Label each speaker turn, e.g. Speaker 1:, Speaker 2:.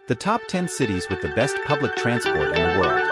Speaker 1: The top 10 cities with the best public transport in the world.